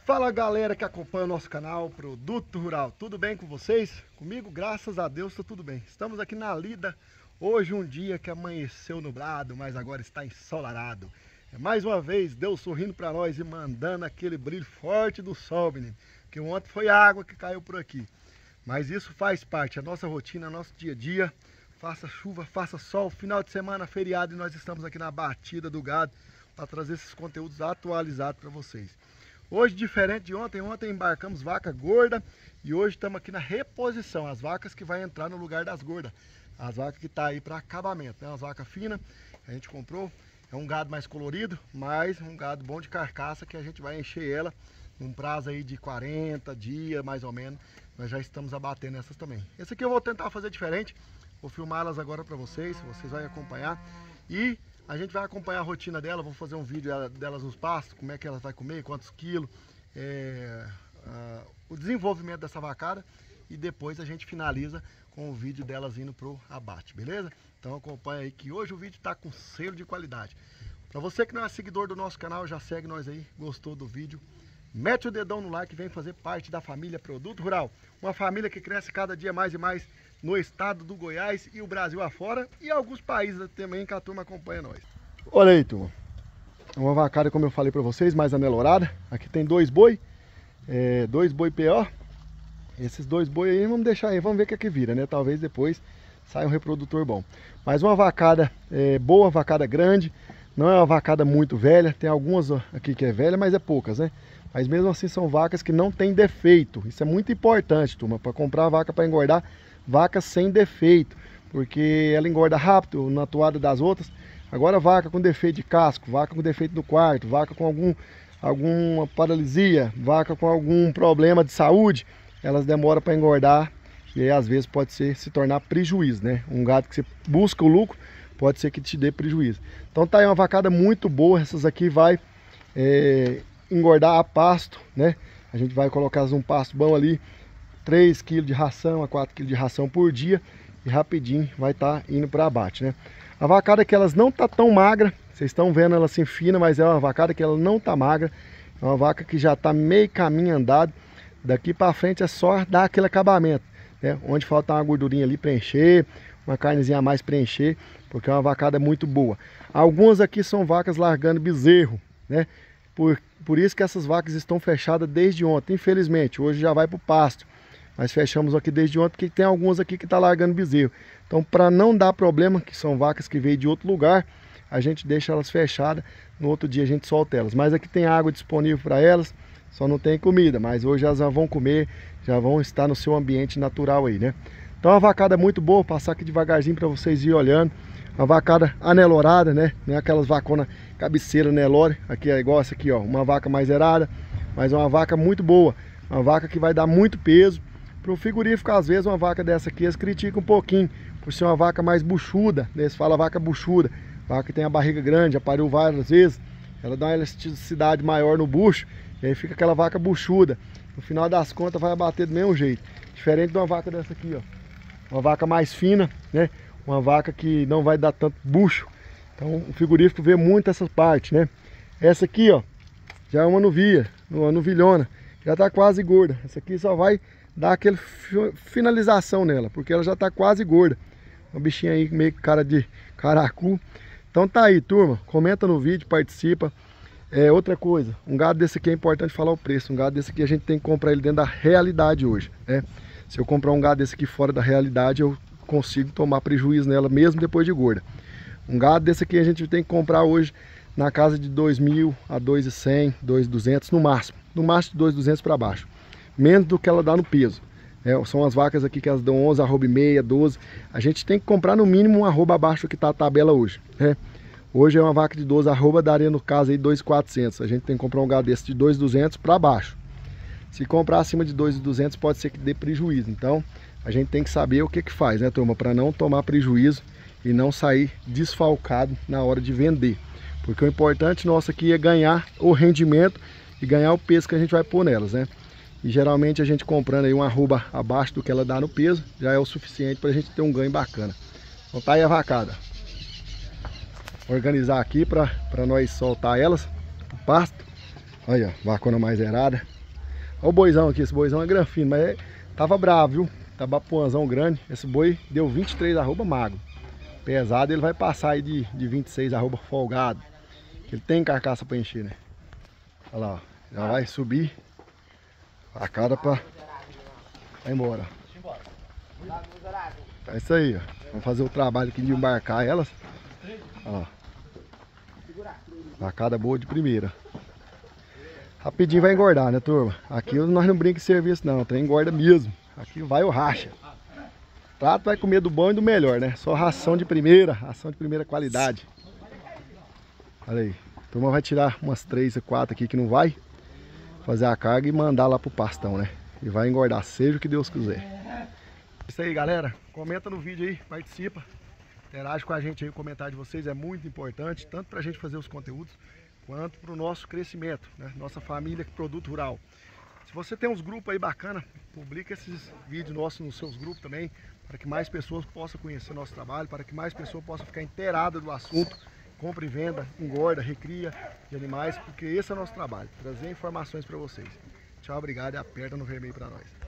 Fala galera que acompanha o nosso canal Produto Rural, tudo bem com vocês? Comigo, graças a Deus, está tudo bem. Estamos aqui na lida, hoje um dia que amanheceu nublado, mas agora está ensolarado. Mais uma vez, Deus sorrindo para nós e mandando aquele brilho forte do sol, menino. Que ontem foi a água que caiu por aqui. Mas isso faz parte, a nossa rotina, nosso dia a dia. Faça chuva, faça sol, final de semana, feriado, e nós estamos aqui na batida do gado para trazer esses conteúdos atualizados para vocês. Hoje, diferente de ontem, embarcamos vaca gorda e hoje estamos aqui na reposição, as vacas que vai entrar no lugar das gordas. As vacas que tá aí para acabamento, né? As vacas finas, a gente comprou, é um gado mais colorido, mas um gado bom de carcaça que a gente vai encher ela num prazo aí de 40 dias, mais ou menos. Nós já estamos abatendo essas também. Esse aqui eu vou tentar fazer diferente, vou filmar elas agora para vocês vão acompanhar. E a gente vai acompanhar a rotina dela, vou fazer um vídeo delas nos pastos, como é que elas vai comer, quantos quilos, o desenvolvimento dessa vacada, e depois a gente finaliza com o vídeo delas indo pro abate, beleza? Então acompanha aí que hoje o vídeo tá com selo de qualidade. Para você que não é seguidor do nosso canal, já segue nós aí, gostou do vídeo, mete o dedão no like e vem fazer parte da família Produto Rural. Uma família que cresce cada dia mais e mais no estado do Goiás e o Brasil afora e alguns países também que a turma acompanha nós. Olha aí, turma. Uma vacada, como eu falei para vocês, mais anelorada. Aqui tem dois boi PO. Esses dois boi aí vamos deixar aí, vamos ver o que é que vira, né? Talvez depois saia um reprodutor bom. Mas uma vacada boa, vacada grande. Não é uma vacada muito velha. Tem algumas aqui que é velha, mas é poucas, né? Mas mesmo assim são vacas que não tem defeito. Isso é muito importante, turma, para comprar vaca para engordar. Vaca sem defeito, porque ela engorda rápido na toada das outras. Agora vaca com defeito de casco, vaca com defeito no quarto, vaca com alguma paralisia, vaca com algum problema de saúde, elas demoram para engordar e aí às vezes pode se tornar prejuízo, né? Um gado que você busca o lucro, pode ser que te dê prejuízo. Então tá aí uma vacada muito boa, essas aqui vai engordar a pasto, né? A gente vai colocar um pasto bom ali, 3 kg de ração a 4 kg de ração por dia e rapidinho vai estar indo para abate, né? A vacada que elas não tá tão magra, vocês estão vendo ela assim fina, mas é uma vacada que ela não tá magra, é uma vaca que já tá meio caminho andado. Daqui para frente é só dar aquele acabamento, né? Onde falta uma gordurinha ali para encher, uma carnezinha a mais para encher, porque é uma vacada muito boa. Algumas aqui são vacas largando bezerro, né? Por isso que essas vacas estão fechadas desde ontem, infelizmente. Hoje já vai para o pasto. Mas fechamos aqui desde ontem, porque tem algumas aqui que está largando bezerro. Então, para não dar problema, que são vacas que veio de outro lugar, a gente deixa elas fechadas. No outro dia a gente solta elas. Mas aqui tem água disponível para elas, só não tem comida. Mas hoje elas já vão comer, já vão estar no seu ambiente natural aí, né? Então, uma vacada muito boa, vou passar aqui devagarzinho para vocês irem olhando. Uma vacada anelorada, né? Não é aquelas vaconas cabeceira Nelore. Aqui é igual essa aqui, ó. Uma vaca mais erada, mas é uma vaca muito boa. Uma vaca que vai dar muito peso. Para o frigorífico, às vezes, uma vaca dessa aqui, eles criticam um pouquinho, por ser uma vaca mais buchuda, né? Eles falam vaca buchuda, vaca que tem a barriga grande, já pariu várias vezes, ela dá uma elasticidade maior no bucho, e aí fica aquela vaca buchuda. No final das contas vai bater do mesmo jeito, diferente de uma vaca dessa aqui, ó. Uma vaca mais fina, né? Uma vaca que não vai dar tanto bucho. Então o frigorífico vê muito essas partes, né? Essa aqui, ó, já é uma novilhona, já tá quase gorda. Essa aqui só vai dar aquela finalização nela, porque ela já está quase gorda. Uma bichinha aí meio cara de caracu. Então tá aí, turma, comenta no vídeo, participa. Outra coisa, um gado desse aqui é importante falar o preço. Um gado desse aqui a gente tem que comprar ele dentro da realidade hoje, né? Se eu comprar um gado desse aqui fora da realidade, eu consigo tomar prejuízo nela mesmo depois de gorda. Um gado desse aqui a gente tem que comprar hoje na casa de 2.000 a 2.100, 2.200 no máximo. No máximo de 2.200 para baixo. Menos do que ela dá no peso. São as vacas aqui que elas dão 11, arroba e meia, 12. A gente tem que comprar no mínimo um arroba abaixo do que está a tabela hoje, né? Hoje é uma vaca de 12 arroba, daria no caso aí 2.400. A gente tem que comprar um gado desse de 2.200 para baixo. Se comprar acima de 2.200 pode ser que dê prejuízo. Então a gente tem que saber o que faz, né, turma? Para não tomar prejuízo e não sair desfalcado na hora de vender. Porque o importante nosso aqui é ganhar o rendimento e ganhar o peso que a gente vai pôr nelas, né? E geralmente a gente comprando aí um arroba abaixo do que ela dá no peso, já é o suficiente para a gente ter um ganho bacana. Então tá aí a vacada. Organizar aqui para nós soltar elas pro pasto. Olha, vacona mais errada. Olha o boizão aqui, esse boizão é granfino, mas tava bravo, viu? Tava puanzão grande. Esse boi deu 23 arroba magro. Pesado, ele vai passar aí de 26 arroba folgado. Ele tem carcaça para encher, né? Olha lá, ó. Já vai subir a cara para vai embora. É isso aí, ó. Vamos fazer o trabalho aqui de embarcar elas. Olha lá. Vacada boa de primeira. Rapidinho vai engordar, né, turma? Aqui nós não brincamos de serviço, não. Tem engorda mesmo. Aqui vai o racha. Trato vai comer do bom e do melhor, né? Só ração de primeira qualidade. Olha aí. A turma vai tirar umas 3 ou 4 aqui que não vai. Fazer a carga e mandar lá pro pastão, né? E vai engordar, seja o que Deus quiser. Isso aí, galera. Comenta no vídeo aí, participa. Interage com a gente aí, o comentário de vocês é muito importante, tanto pra gente fazer os conteúdos, quanto pro nosso crescimento, né? Nossa família Produto Rural. Se você tem uns grupos aí bacana, publica esses vídeos nossos nos seus grupos também, para que mais pessoas possam conhecer nosso trabalho, para que mais pessoas possam ficar inteiradas do assunto, compra e venda, engorda, recria de animais, porque esse é o nosso trabalho, trazer informações para vocês. Tchau, obrigado e aperta no vermelho para nós.